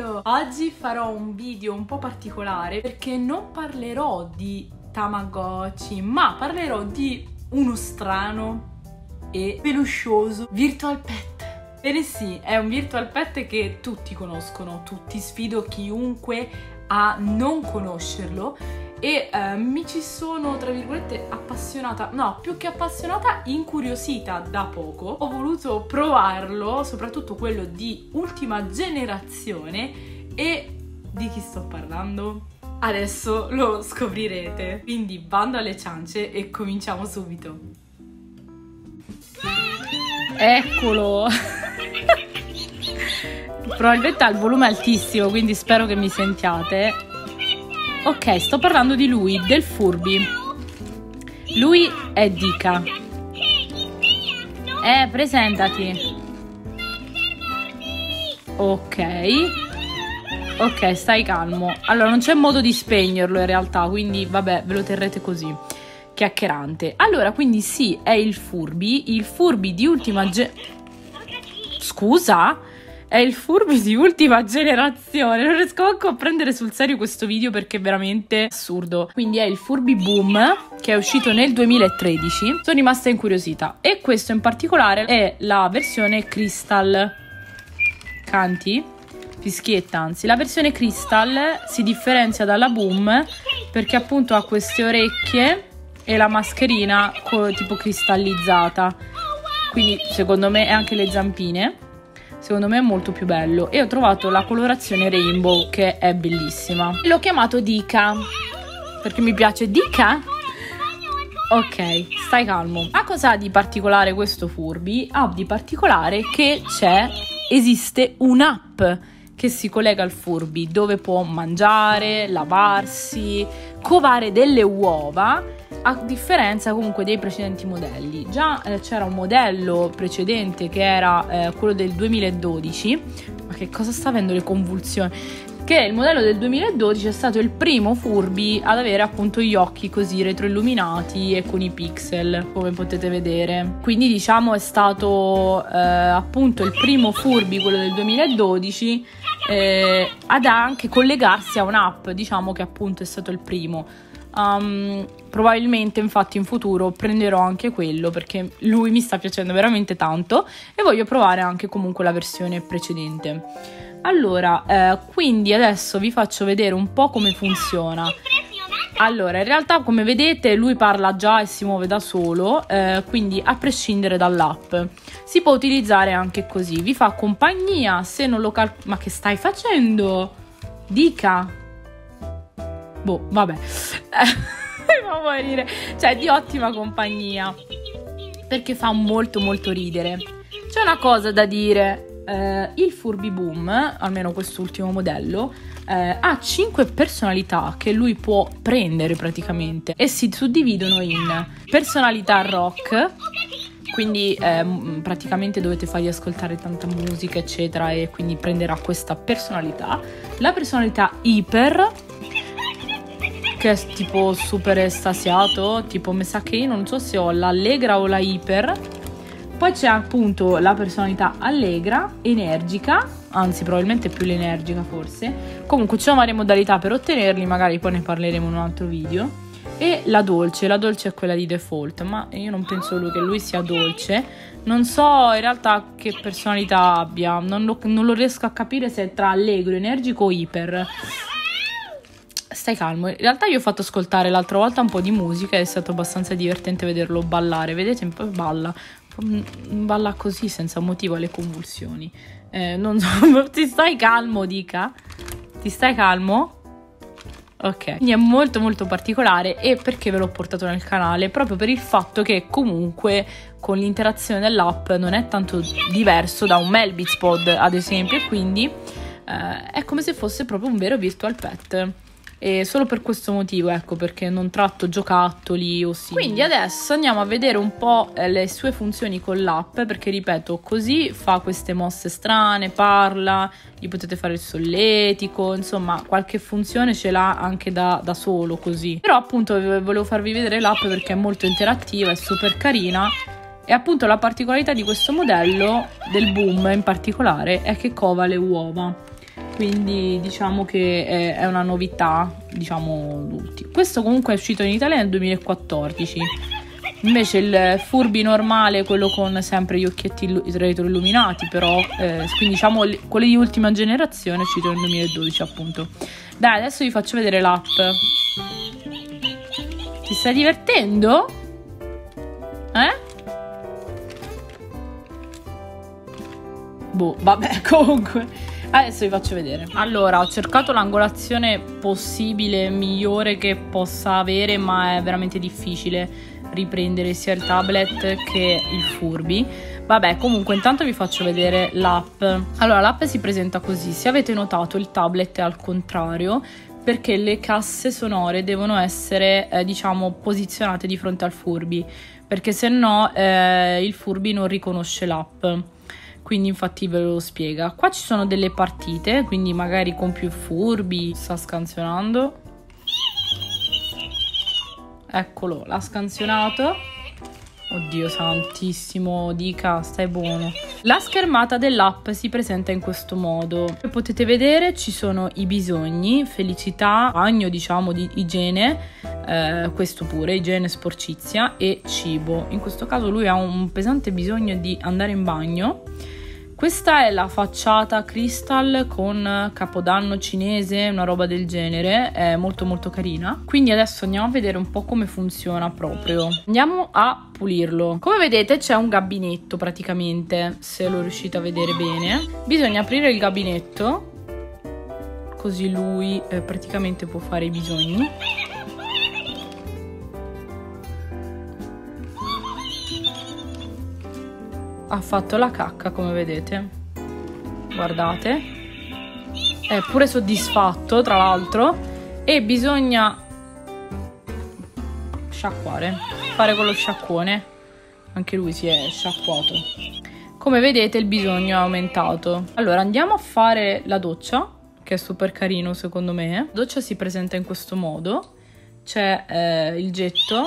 video! Oggi farò un video un po' particolare perché non parlerò di Tamagotchi, ma parlerò di uno strano e peluscioso virtual pet. Bene sì, è un virtual pet che tutti conoscono, tutti, sfido chiunque a non conoscerlo. E mi ci sono, tra virgolette, appassionata, no, più che appassionata, incuriosita da poco. Ho voluto provarlo, soprattutto quello di ultima generazione. E di chi sto parlando? Adesso lo scoprirete. Quindi bando alle ciance e cominciamo subito. Eccolo! Probabilmente ha il volume altissimo, quindi spero che mi sentiate. Ok, sto parlando di lui, del Furby. Lui è Dika. Presentati. Ok. Ok, stai calmo. Allora, non c'è modo di spegnerlo in realtà, quindi vabbè, ve lo terrete così, chiacchierante. Allora, quindi sì, è il Furby di ultima Scusa? È il Furby di ultima generazione. Non riesco anche a prendere sul serio questo video perché è veramente assurdo. Quindi è il Furby Boom, che è uscito nel 2013. Sono rimasta incuriosita. E questo in particolare è la versione Crystal. Canti? Fischietta, anzi. La versione Crystal si differenzia dalla Boom perché appunto ha queste orecchie e la mascherina tipo cristallizzata. Quindi secondo me, e anche le zampine. Secondo me è molto più bello. E ho trovato la colorazione rainbow, che è bellissima. L'ho chiamato Dika perché mi piace Dika. Ok, stai calmo. Ma cosa ha di particolare questo Furby? Ha di particolare che esiste un'app che si collega al Furby, dove può mangiare, lavarsi, covare delle uova, a differenza comunque dei precedenti modelli. Già c'era un modello precedente che era quello del 2012, ma che cosa sta avendo le convulsioni? Che il modello del 2012 è stato il primo Furby ad avere appunto gli occhi così retroilluminati e con i pixel, come potete vedere. Quindi diciamo è stato appunto il primo Furby, quello del 2012, ad anche collegarsi a un'app, diciamo che appunto è stato il primo. Probabilmente infatti in futuro prenderò anche quello perché lui mi sta piacendo veramente tanto e voglio provare anche comunque la versione precedente. Allora, quindi adesso vi faccio vedere un po' come funziona. Allora, in realtà come vedete lui parla già e si muove da solo, quindi a prescindere dall'app. Si può utilizzare anche così, vi fa compagnia se non lo Ma che stai facendo? Dika? Boh, vabbè. Fa morire. Cioè, di ottima compagnia, perché fa molto molto ridere. C'è una cosa da dire. Il Furby Boom, almeno quest'ultimo modello, ha 5 personalità che lui può prendere praticamente e si suddividono in personalità rock, quindi praticamente dovete fargli ascoltare tanta musica eccetera e quindi prenderà questa personalità. La personalità iper, che è tipo super estasiato, tipo mi sa che io non so se ho l'allegra o la iper. Poi c'è appunto la personalità allegra, energica, anzi probabilmente più l'energica forse. Comunque ci sono varie modalità per ottenerli, magari poi ne parleremo in un altro video. E la dolce è quella di default, ma io non penso che lui sia dolce. Non so in realtà che personalità abbia, non lo riesco a capire se è tra allegro, energico o iper. Stai calmo, in realtà io ho fatto ascoltare l'altra volta un po' di musica ed è stato abbastanza divertente vederlo ballare. Vedete, poi balla così senza motivo alle convulsioni. Non so, ti stai calmo, Dika? Ti stai calmo? Ok, quindi è molto molto particolare. E perché ve l'ho portato nel canale? Proprio per il fatto che comunque con l'interazione dell'app non è tanto diverso da un Melbits Pod ad esempio, e quindi è come se fosse proprio un vero virtual pet. E solo per questo motivo, ecco, perché non tratto giocattoli o simili. Quindi adesso andiamo a vedere un po' le sue funzioni con l'app, perché ripeto, così fa queste mosse strane, parla, gli potete fare il solletico, insomma qualche funzione ce l'ha anche da solo così. Però appunto volevo farvi vedere l'app perché è molto interattiva, è super carina. E appunto la particolarità di questo modello, del Boom in particolare, è che cova le uova. quindi diciamo che è una novità, diciamo, questo comunque è uscito in Italia nel 2014. Invece il Furby normale, quello con sempre gli occhietti retroilluminati, però quindi diciamo quello di ultima generazione, è uscito nel 2012 appunto. Dai, adesso vi faccio vedere l'app. Ti stai divertendo? Boh, vabbè, comunque adesso vi faccio vedere. Allora, ho cercato l'angolazione possibile, migliore che possa avere, ma è veramente difficile riprendere sia il tablet che il Furby. Vabbè, comunque intanto vi faccio vedere l'app. Allora, l'app si presenta così. Se avete notato, il tablet è al contrario, perché le casse sonore devono essere diciamo posizionate di fronte al Furby, perché se no il Furby non riconosce l'app. Quindi infatti ve lo spiega. Qua ci sono delle partite, quindi magari con più Furby. Sta scansionando. Eccolo, l'ha scansionato. Oddio santissimo, dica, stai buono. La schermata dell'app si presenta in questo modo. Come potete vedere ci sono i bisogni, felicità, bagno, diciamo, di igiene, questo pure, igiene, sporcizia e cibo. In questo caso lui ha un pesante bisogno di andare in bagno. Questa è la facciata Crystal con capodanno cinese, una roba del genere, è molto molto carina. Quindi adesso andiamo a vedere un po' come funziona proprio. Andiamo a pulirlo. Come vedete c'è un gabinetto praticamente, se lo riuscite a vedere bene. Bisogna aprire il gabinetto, così lui praticamente può fare i bisogni. Ha fatto la cacca, come vedete, guardate, è pure soddisfatto tra l'altro, e bisogna sciacquare, fare con lo sciacquone. Anche lui si è sciacquato. Come vedete il bisogno è aumentato. Allora andiamo a fare la doccia, che è super carino secondo me. La doccia si presenta in questo modo, c'è il getto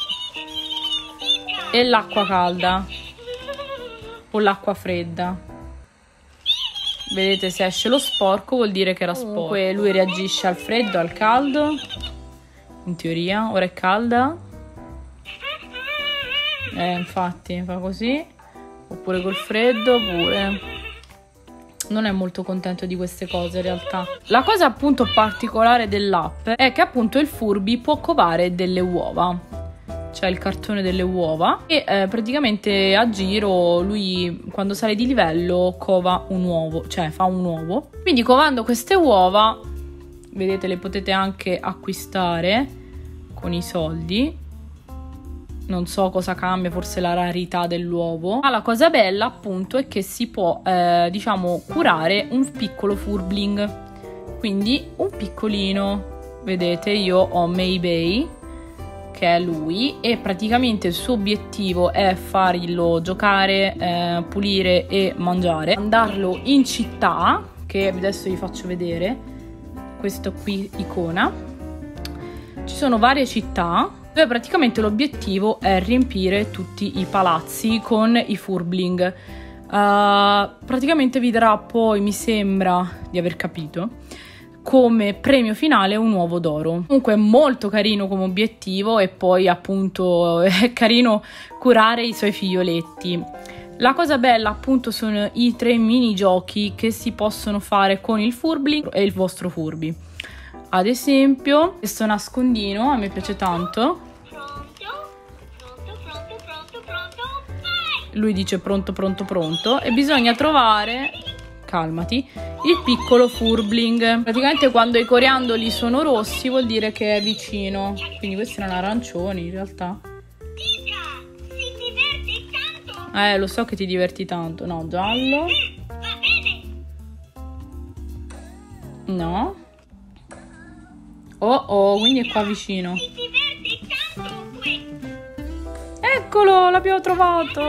e l'acqua calda o l'acqua fredda. Vedete, se esce lo sporco vuol dire che era sporco. Comunque lui reagisce al freddo, al caldo, in teoria. Ora è calda, infatti fa così. Oppure col freddo pure. Non è molto contento di queste cose in realtà. La cosa appunto particolare dell'app è che appunto il Furby può covare delle uova. C'è il cartone delle uova e praticamente a giro lui quando sale di livello cova un uovo, cioè fa un uovo. Quindi covando queste uova, vedete, le potete anche acquistare con i soldi. Non so cosa cambia, forse la rarità dell'uovo. Ma la cosa bella appunto è che si può diciamo curare un piccolo Furbling, quindi un piccolino. Vedete, io ho Maybay, che è lui, e praticamente il suo obiettivo è farlo giocare, pulire e mangiare, mandarlo in città, che adesso vi faccio vedere. Questo qui icona, ci sono varie città dove praticamente l'obiettivo è riempire tutti i palazzi con i Furbling. Praticamente vi darà poi, mi sembra di aver capito, come premio finale un uovo d'oro. Comunque è molto carino come obiettivo, e poi appunto è carino curare i suoi figlioletti. La cosa bella appunto sono i 3 minigiochi che si possono fare con il Furbling e il vostro Furby. Ad esempio questo nascondino a me piace tanto. Lui dice pronto pronto pronto e bisogna trovare, calmati, il piccolo Furbling. Praticamente quando i coriandoli sono rossi vuol dire che è vicino. Quindi questi erano arancioni in realtà. Lo so che ti diverti tanto. No, giallo. No. Oh, quindi è qua vicino. Eccolo, l'abbiamo trovato.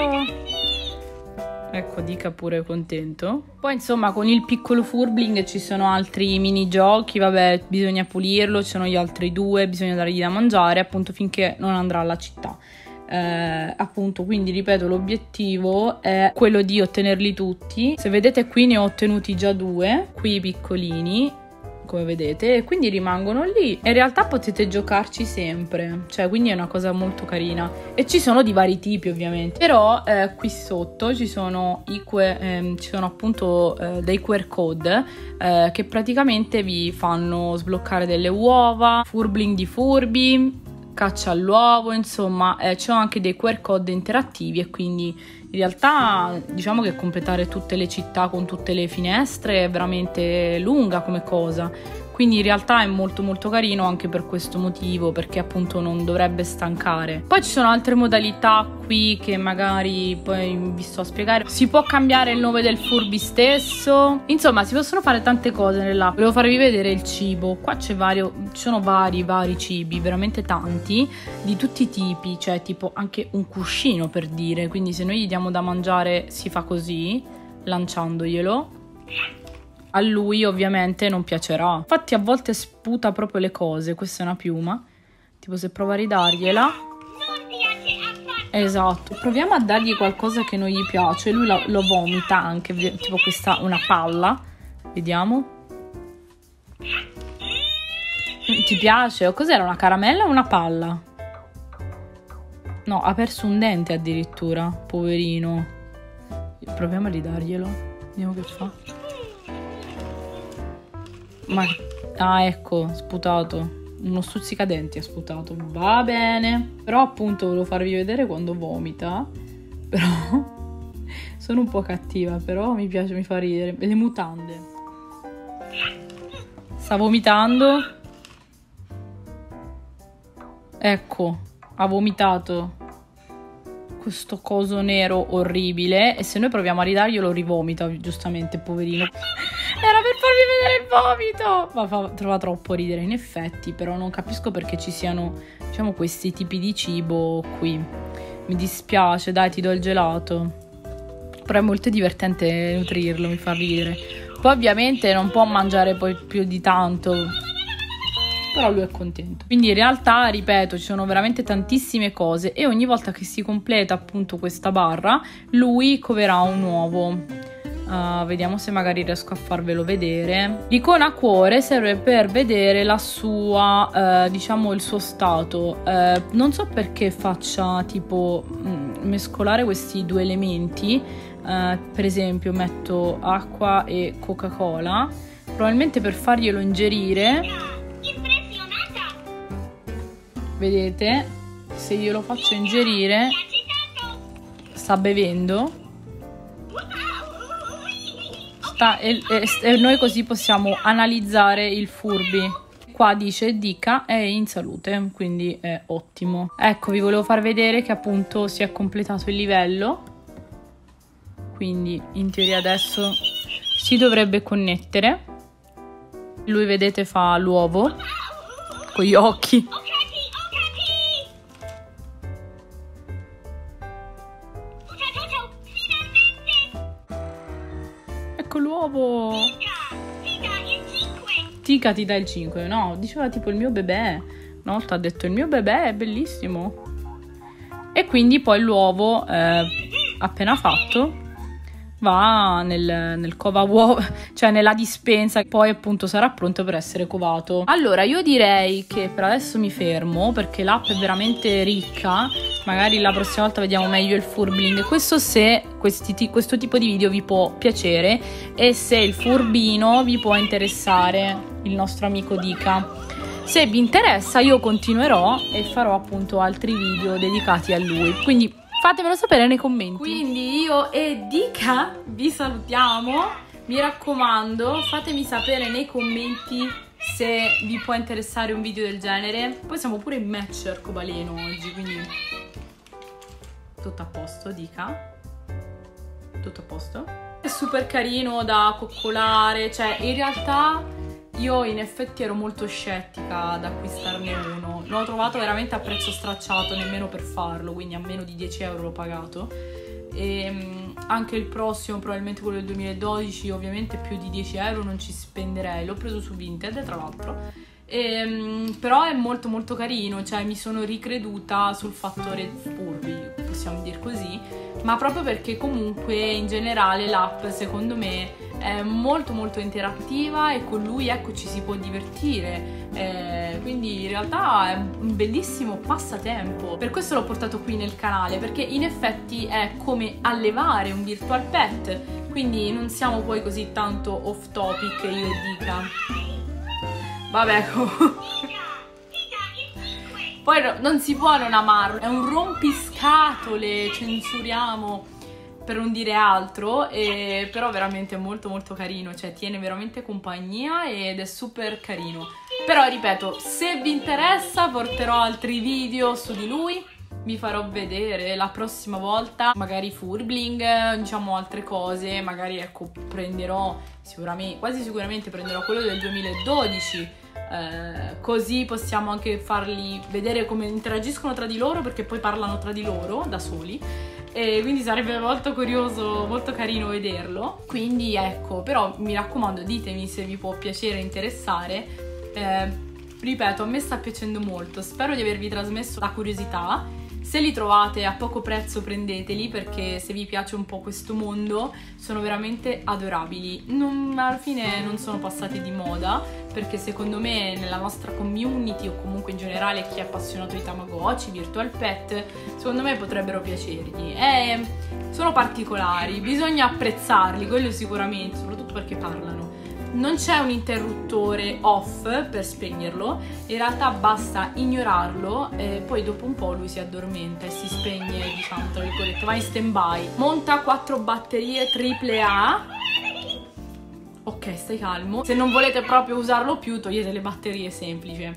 Ecco, dica pure contento. Poi insomma con il piccolo Furbling ci sono altri minigiochi. Vabbè, bisogna pulirlo, ci sono gli altri 2, bisogna dargli da mangiare appunto finché non andrà alla città. appunto, quindi ripeto, l'obiettivo è quello di ottenerli tutti. Se vedete qui ne ho ottenuti già 2, qui piccolini, come vedete, e quindi rimangono lì. In realtà potete giocarci sempre, cioè quindi è una cosa molto carina, e ci sono di vari tipi ovviamente, però qui sotto ci sono appunto dei QR code che praticamente vi fanno sbloccare delle uova, furbling di furbi, caccia all'uovo, insomma ci sono anche dei QR code interattivi, e quindi in realtà diciamo che completare tutte le città con tutte le finestre è veramente lunga come cosa, quindi in realtà è molto molto carino anche per questo motivo, perché appunto non dovrebbe stancare. Poi ci sono altre modalità qui che magari poi vi sto a spiegare. Si può cambiare il nome del Furby stesso, insomma si possono fare tante cose nell'app. Volevo farvi vedere il cibo. Qua ci sono vari cibi, veramente tanti, di tutti i tipi, cioè tipo anche un cuscino, per dire, quindi se noi gli diamo da mangiare si fa così, lanciandoglielo. A lui ovviamente non piacerà, infatti a volte sputa proprio le cose. Questa è una piuma, tipo se provo a ridargliela, non piace affatto. Esatto, proviamo a dargli qualcosa che non gli piace, lui lo vomita anche, tipo questa, una palla, vediamo. Ti piace? O cos'era, una caramella o una palla? No, ha perso un dente addirittura, poverino. Proviamo a ridarglielo, vediamo che fa. Ah, ecco, sputato. Uno stuzzicadenti ha sputato. Va bene. Però appunto volevo farvi vedere quando vomita. Però sono un po' cattiva, però mi piace, mi fa ridere. Le mutande. Sta vomitando. Ecco, ha vomitato questo coso nero orribile, e se noi proviamo a ridarglielo rivomita, giustamente, poverino. Era per farvi vedere il vomito! Ma trova troppo ridere, in effetti, però non capisco perché ci siano, diciamo, questi tipi di cibo qui. Mi dispiace, dai, ti do il gelato. Però è molto divertente nutrirlo, mi fa ridere. Poi ovviamente non può mangiare poi più di tanto, però lui è contento. Quindi in realtà, ripeto, ci sono veramente tantissime cose, e ogni volta che si completa appunto questa barra, lui coverà un uovo. Vediamo se magari riesco a farvelo vedere. L'icona cuore serve per vedere la sua, diciamo, il suo stato. Non so perché faccia tipo mescolare questi due elementi. Per esempio metto acqua e Coca-Cola, probabilmente per farglielo ingerire. Vedete? Se io lo faccio ingerire, sta bevendo. E noi così possiamo analizzare il Furby. Qua dice Dica è in salute, quindi è ottimo. Ecco, vi volevo far vedere che appunto si è completato il livello, quindi in teoria adesso si dovrebbe connettere. Lui, vedete, fa l'uovo con gli occhi. Ecco l'uovo. Tica ti dà il 5. No, diceva tipo il mio bebè. Una volta ha detto il mio bebè è bellissimo. E quindi poi l'uovo appena fatto va nel cova uova, cioè nella dispensa, poi appunto sarà pronto per essere covato. Allora io direi che per adesso mi fermo, perché l'app è veramente ricca. Magari la prossima volta vediamo meglio il furbling. Questo se questo tipo di video vi può piacere, e se il furbino vi può interessare, il nostro amico Dica. Se vi interessa io continuerò e farò appunto altri video dedicati a lui, quindi fatemelo sapere nei commenti. Quindi io e Dica vi salutiamo. Mi raccomando, fatemi sapere nei commenti se vi può interessare un video del genere. Poi siamo pure in match arcobaleno oggi, quindi tutto a posto, Dica? Tutto a posto? È super carino da coccolare, cioè in realtà io in effetti ero molto scettica ad acquistarne uno. L'ho trovato veramente a prezzo stracciato, nemmeno per farlo, quindi a meno di 10 euro l'ho pagato. E anche il prossimo, probabilmente quello del 2012, ovviamente più di 10 euro non ci spenderei. L'ho preso su Vinted, tra l'altro. Però è molto molto carino, cioè mi sono ricreduta sul fattore Furby, possiamo dire così, ma proprio perché comunque in generale l'app secondo me è molto molto interattiva e con lui ecco ci si può divertire, quindi in realtà è un bellissimo passatempo. Per questo l'ho portato qui nel canale, perché in effetti è come allevare un virtual pet, quindi non siamo poi così tanto off topic, io e Dica. Vabbè, poi non si può non amarlo, è un rompiscatole, censuriamo per non dire altro, però veramente è molto molto carino, cioè tiene veramente compagnia ed è super carino. Però ripeto, se vi interessa porterò altri video su di lui, vi farò vedere la prossima volta magari Furbling, diciamo altre cose, magari ecco prenderò quasi sicuramente prenderò quello del 2012, così possiamo anche farli vedere come interagiscono tra di loro, perché poi parlano tra di loro da soli, e quindi sarebbe molto curioso, molto carino vederlo. Quindi ecco, però mi raccomando, ditemi se vi può piacere e interessare. Ripeto, a me sta piacendo molto, spero di avervi trasmesso la curiosità. Se li trovate a poco prezzo prendeteli, perché se vi piace un po' questo mondo sono veramente adorabili. Alla fine non sono passati di moda, perché secondo me nella nostra community o comunque in generale chi è appassionato di Tamagotchi, virtual pet, secondo me potrebbero piacergli. Sono particolari, bisogna apprezzarli, quello sicuramente, soprattutto perché parlano. Non c'è un interruttore off per spegnerlo, in realtà basta ignorarlo e poi dopo un po' lui si addormenta e si spegne, diciamo tra virgolette, va in stand by. Monta 4 batterie AAA. Ok, stai calmo. Se non volete proprio usarlo più, togliete le batterie, semplice.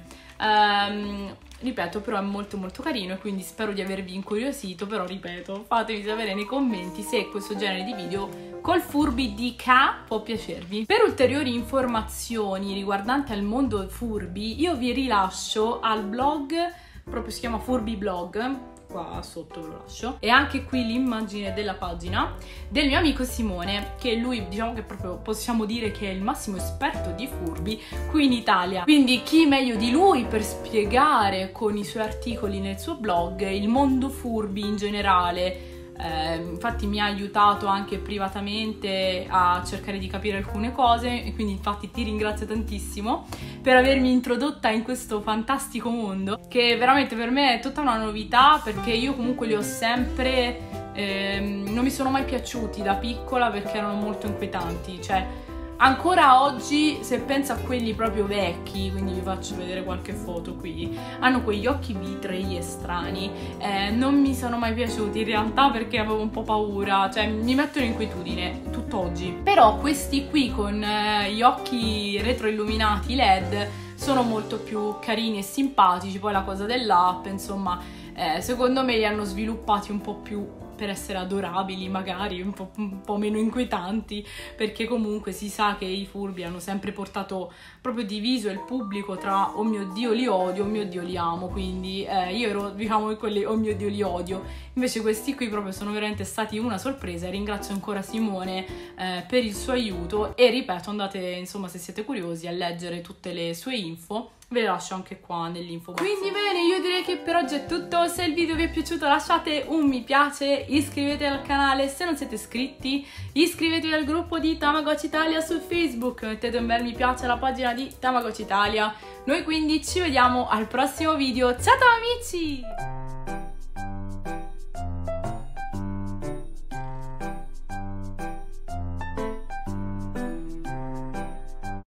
Ripeto, però è molto molto carino e quindi spero di avervi incuriosito, però ripeto, fatemi sapere nei commenti se questo genere di video col Furby di K può piacervi. Per ulteriori informazioni riguardanti al mondo Furby, io vi rilascio al blog, proprio si chiama Furby Blog, qua sotto ve lo lascio, e anche qui l'immagine della pagina del mio amico Simone, che lui diciamo che proprio possiamo dire che è il massimo esperto di Furby qui in Italia, quindi chi meglio di lui per spiegare con i suoi articoli nel suo blog il mondo Furby in generale. Infatti mi ha aiutato anche privatamente a cercare di capire alcune cose e quindi infatti ti ringrazio tantissimo per avermi introdotta in questo fantastico mondo, che veramente per me è tutta una novità, perché io comunque li ho sempre non mi sono mai piaciuti da piccola perché erano molto inquietanti, cioè ancora oggi se penso a quelli proprio vecchi, quindi vi faccio vedere qualche foto qui, hanno quegli occhi vitrei e strani, non mi sono mai piaciuti in realtà perché avevo un po' paura, cioè mi mettono inquietudine tutt'oggi. Però questi qui con gli occhi retroilluminati LED sono molto più carini e simpatici. Poi la cosa dell'app, insomma, secondo me li hanno sviluppati un po' più per essere adorabili, magari un po' meno inquietanti, perché comunque si sa che i Furby hanno sempre portato proprio diviso il pubblico tra oh mio Dio li odio, oh mio Dio li amo, quindi io ero diciamo quelli oh mio Dio li odio, invece questi qui proprio sono veramente stati una sorpresa. E ringrazio ancora Simone per il suo aiuto e ripeto, andate insomma se siete curiosi a leggere tutte le sue info, ve le lascio anche qua nell'info box. Quindi bene, io direi che per oggi è tutto. Se il video vi è piaciuto lasciate un mi piace, iscrivetevi al canale se non siete iscritti, iscrivetevi al gruppo di Tamagotchi Italia su Facebook, mettete un bel mi piace alla pagina di Tamagotchi Italia. Noi quindi ci vediamo al prossimo video, ciao amici!